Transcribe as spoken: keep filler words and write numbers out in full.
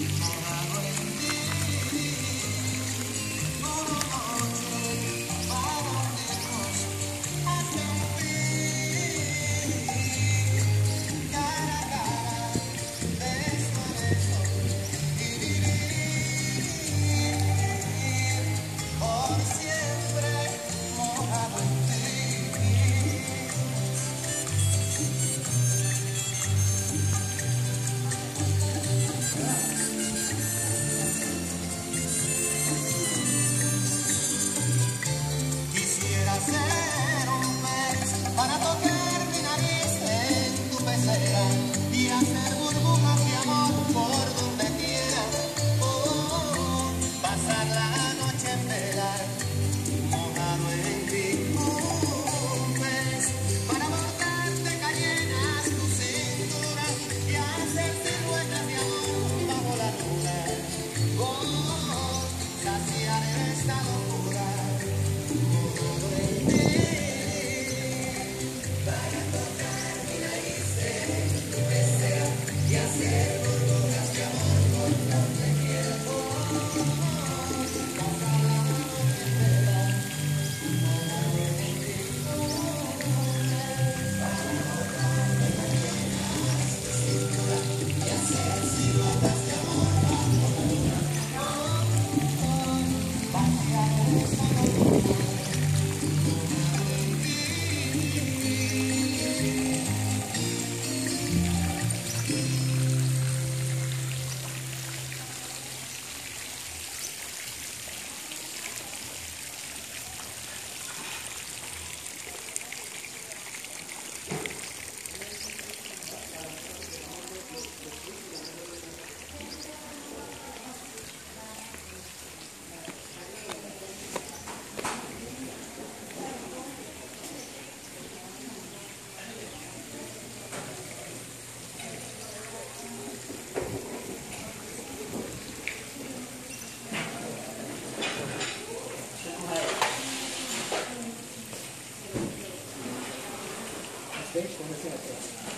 Ser un pez para tocar mi nariz en tu pecera y hacer burbujas de amor por donde quiera. Oh, pasar la noche en vela, mojado en ti. Un pez para bordarte cayenas tu cintura y hacer siluetas de amor bajo la luna. Oh, saciar esta locura. ¿Ves cómo se hace?